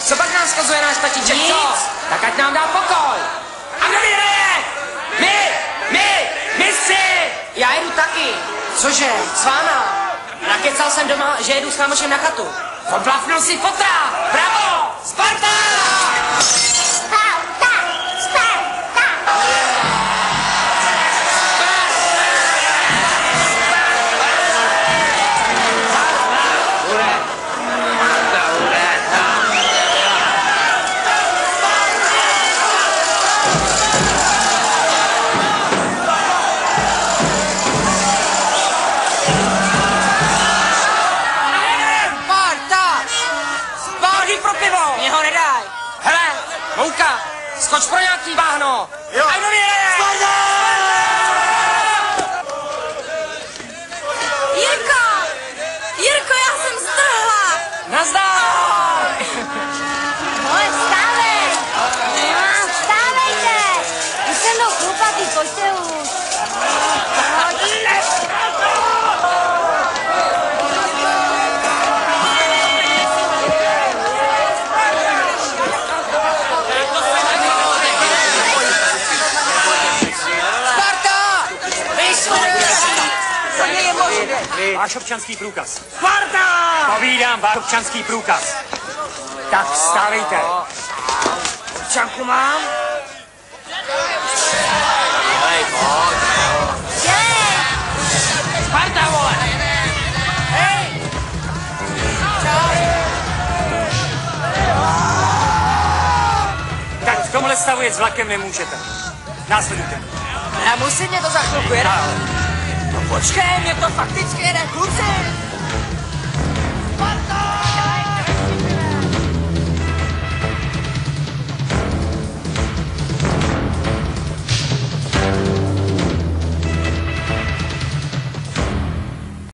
Co pak nám zkazuje náš tatíček, co? Tak ať nám dá pokoj. A kdo vyhraje? My si! Já jedu taky. Cože? S váma. Nakecal jsem doma, že jedu s kámošem na chatu. Odblafnul si fotra! Bravo! Sparta! Mouka, skoč pro nějaký váhno. Jo. A kdo vyhraje? Sparta! Jirko, já jsem strhla. Nazdar! Moje, vstávej. Vstávejte. Už jsem jdou chlupatý, pojďte už. Váš občanský průkaz. Sparta! Povídám, váš občanský průkaz. Tak vstávejte. Občanku mám? Sparta, vole! Hej! Tak v tomhle stavu jet s vlakem nemůžete. Následujte. Nemusí mě to za chvilku jede. No počkej, mě to fakticky jede, kluci! Sparta!